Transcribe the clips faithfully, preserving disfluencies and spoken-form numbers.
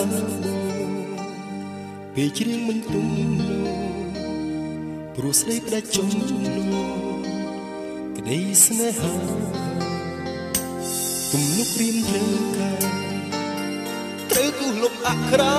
ពេលច្រៀងមិនទុំព្រោះស្ដីផ្ដាច់ចំនួនក្តីស្នេហាទំនុកព្រៀមត្រូវកាត្រូវគូសលុបអក្សរា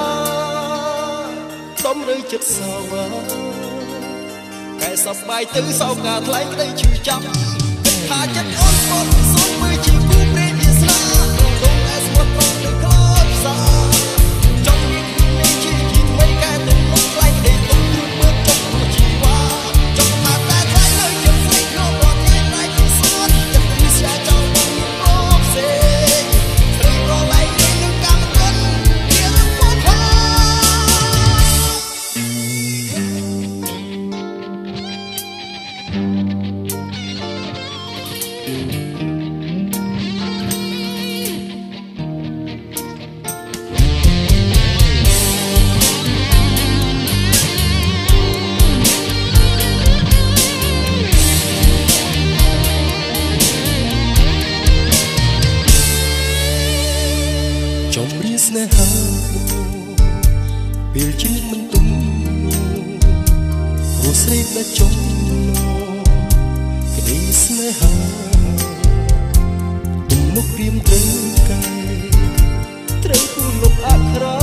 តម្រូវចិត្តសវ៉ាកែសប្បាយទៅសោកការថ្លែងក្តីឈឺចាប់ថាចិត្តអូនអូនសូមមើលជាគូព្រេងវាស្នាដងតែស្មត់ប្រងនៅក្លោបសាចង់មាននេះជាជីវិតកែទៅមុខថ្លែងក្តីទុំមើលចុកជីវ៉ាចង់ថាតែថ្លែងនៅជាស្រីក្នុងរត់ថ្ងៃថ្ងៃជាសួនចិត្តពីស្យាចង់មកអូសេព្រៃប្រឡែងនឹងកម្មគុណវារំពោះខាចំរៀងស្នេហាពេលជ្រៀងមិនទុំព្រោះស្រីដែលចង់ក្តីស្នេហាទំនុកព្រៀមត្រូវកាយត្រូវគូលុបអក្សរា